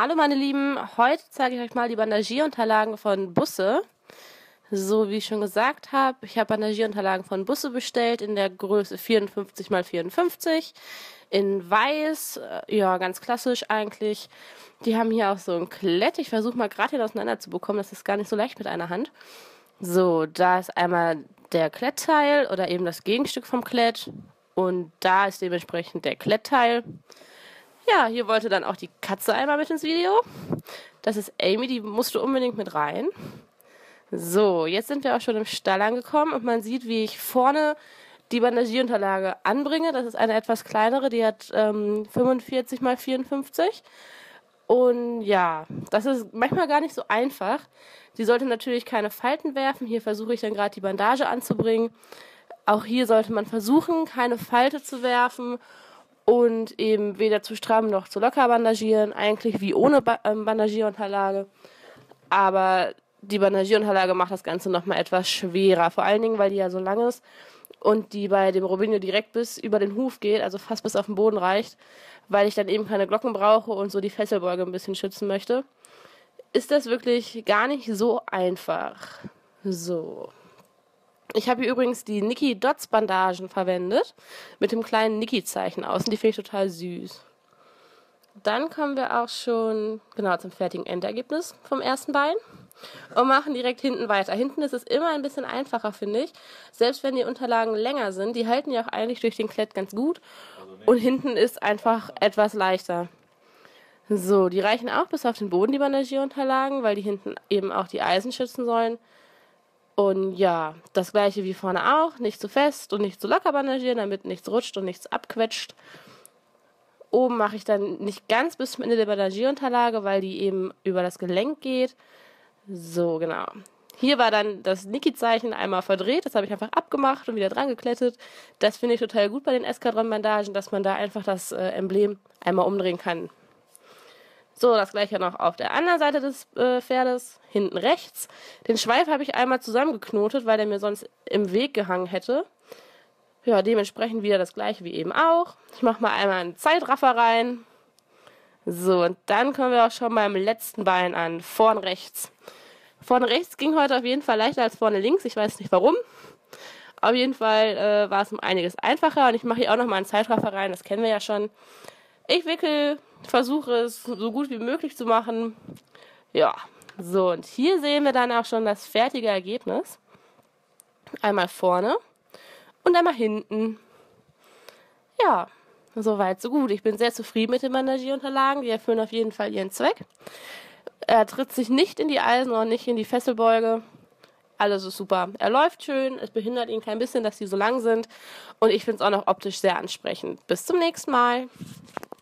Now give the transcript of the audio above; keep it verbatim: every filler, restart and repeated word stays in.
Hallo meine Lieben, heute zeige ich euch mal die Bandagierunterlagen von Busse. So wie ich schon gesagt habe, ich habe Bandagierunterlagen von Busse bestellt in der Größe vierundfünfzig mal vierundfünfzig, in weiß, äh, ja ganz klassisch eigentlich. Die haben hier auch so ein Klett, ich versuche mal gerade hier auseinander zu bekommen, das ist gar nicht so leicht mit einer Hand. So, da ist einmal der Klettteil oder eben das Gegenstück vom Klett und da ist dementsprechend der Klettteil. Ja, hier wollte dann auch die Katze einmal mit ins Video. Das ist Amy, die musste unbedingt mit rein. So, jetzt sind wir auch schon im Stall angekommen und man sieht, wie ich vorne die Bandagierunterlage anbringe. Das ist eine etwas kleinere, die hat ähm, fünfundvierzig mal vierundfünfzig. Und ja, das ist manchmal gar nicht so einfach. Sie sollte natürlich keine Falten werfen. Hier versuche ich dann gerade die Bandage anzubringen. Auch hier sollte man versuchen, keine Falte zu werfen. Und eben weder zu stramm noch zu locker bandagieren, eigentlich wie ohne ba ähm, Bandagierunterlage. Aber die Bandagierunterlage macht das Ganze nochmal etwas schwerer, vor allen Dingen, weil die ja so lang ist und die bei dem Robinho direkt bis über den Huf geht, also fast bis auf den Boden reicht, weil ich dann eben keine Glocken brauche und so die Fesselbeuge ein bisschen schützen möchte. Ist das wirklich gar nicht so einfach. So. Ich habe hier übrigens die Niki Dots Bandagen verwendet, mit dem kleinen Niki-Zeichen außen. Die finde ich total süß. Dann kommen wir auch schon genau zum fertigen Endergebnis vom ersten Bein und machen direkt hinten weiter. Hinten ist es immer ein bisschen einfacher, finde ich. Selbst wenn die Unterlagen länger sind, die halten ja auch eigentlich durch den Klett ganz gut. Und hinten ist einfach etwas leichter. So, die reichen auch bis auf den Boden, die Bandagierunterlagen, weil die hinten eben auch die Eisen schützen sollen. Und ja, das gleiche wie vorne auch, nicht zu fest und nicht zu locker bandagieren, damit nichts rutscht und nichts abquetscht. Oben mache ich dann nicht ganz bis zum Ende der Bandagierunterlage, weil die eben über das Gelenk geht. So, genau. Hier war dann das Niki-Zeichen einmal verdreht, das habe ich einfach abgemacht und wieder dran geklettet. Das finde ich total gut bei den Eskadron-Bandagen, dass man da einfach das äh, Emblem einmal umdrehen kann. So, das gleiche noch auf der anderen Seite des äh, Pferdes, hinten rechts. Den Schweif habe ich einmal zusammengeknotet, weil der mir sonst im Weg gehangen hätte. Ja, dementsprechend wieder das gleiche wie eben auch. Ich mache mal einmal einen Zeitraffer rein. So, und dann kommen wir auch schon beim letzten Bein an, vorn rechts. Vorne rechts ging heute auf jeden Fall leichter als vorne links, ich weiß nicht warum. Auf jeden Fall äh, war es um einiges einfacher und ich mache hier auch nochmal einen Zeitraffer rein, das kennen wir ja schon. Ich wickel, versuche es so gut wie möglich zu machen. Ja, so und hier sehen wir dann auch schon das fertige Ergebnis. Einmal vorne und einmal hinten. Ja, soweit so gut. Ich bin sehr zufrieden mit den Bandagierunterlagen, die erfüllen auf jeden Fall ihren Zweck. Er tritt sich nicht in die Eisen und nicht in die Fesselbeuge. Alles ist super. Er läuft schön, es behindert ihn kein bisschen, dass die so lang sind. Und ich finde es auch noch optisch sehr ansprechend. Bis zum nächsten Mal.